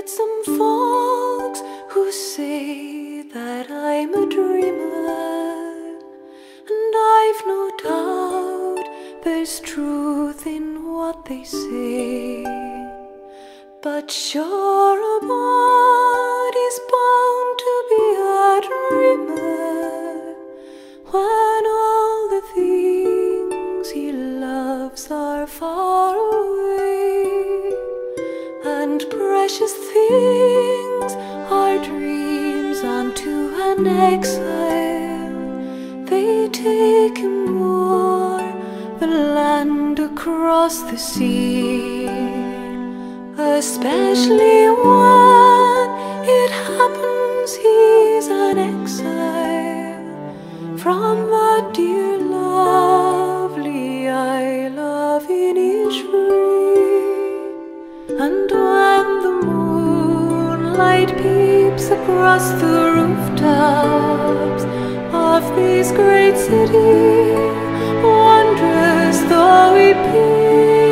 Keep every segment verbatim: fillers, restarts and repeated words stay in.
met some folks who say that I'm a dreamer, and I've no doubt there's truth in what they say. But sure, a body's bound to be a dreamer when all the things he loves are far away, and precious things are dreams unto an exile. They take him o'er the land across the sea, especially when it happens he's an exile from the dear lovely Isle of Innisfree. And when the moonlight peeps across the rooftops of this great city, wondrous though it be,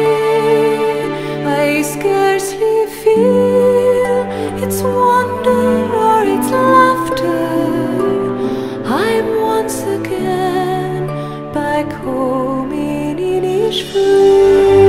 I scarcely feel its wonder or its laughter. I'm once again back home in Innisfree.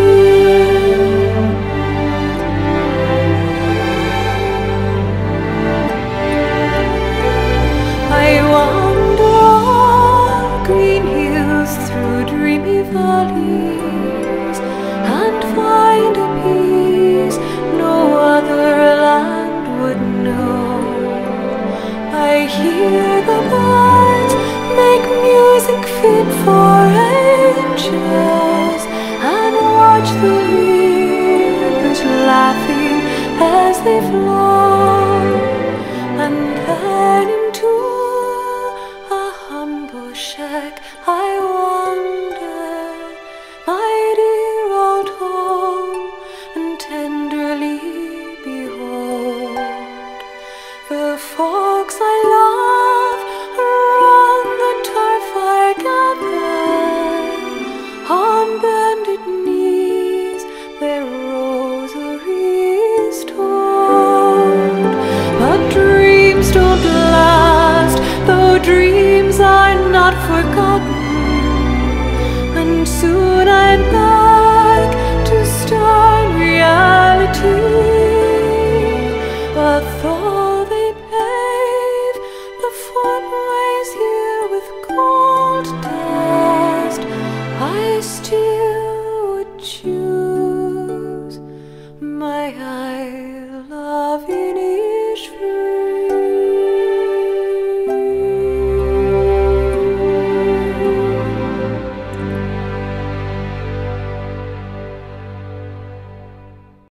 I wander on green hills through dreamy valleys and find a peace no other land would know. I hear the birds make music fit for angels, and watch the rivers laughing as they flow. And then into a humble shack I wander, my dear old home, and tenderly behold the folks I love around the turf are gathered on bended knees, their rosaries told. But dreams don't last, though dreams are not forgotten.